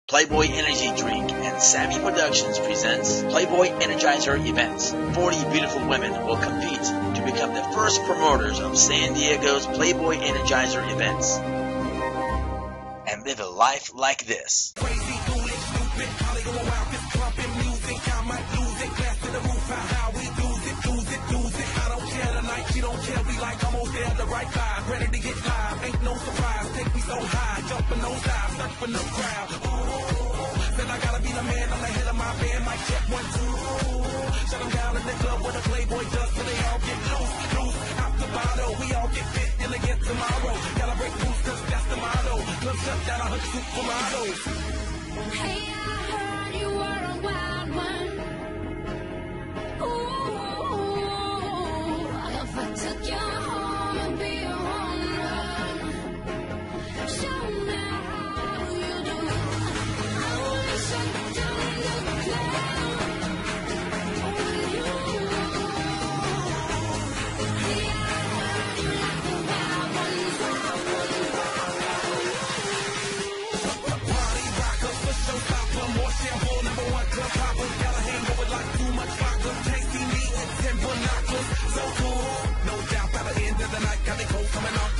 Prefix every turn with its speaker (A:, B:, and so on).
A: Playboy Energy Drink and Savvy Productions presents Playboy Energizer Events. 40 beautiful women will compete to become the first promoters of San Diego's Playboy Energizer events and live a life like this.
B: Crazy, foolish, stupid, Holly go wild, this clumping music, I might lose it, glass to the roof, how we lose it. I don't care tonight, she don't care, we like almost there, the right vibe, ready to get live, ain't no surprise, take me so high, jumping those dives, surfing the crowd. Said I gotta be the man, I'm the head of my band, mic check 1, 2. Shut them down in the club where the Playboy does, so they all get loose, out the bottle, we all get fit, and again tomorrow, gotta break loose, cause that's the motto, club shut down, 100 supermodels.
C: Hey, I heard you were a wild one. Ooh, if I took you home, it'd be a home run. Show me how you do. I wanna shut down the club on you. Hey, I heard you like the wild ones,
B: Party rockers, for showstopper, more shampoo, number 1 club hopper. Got a hangover like too much vodka. Tasty meat and 10 binoculars, so cool. No doubt by the end of the night, got the cold coming off.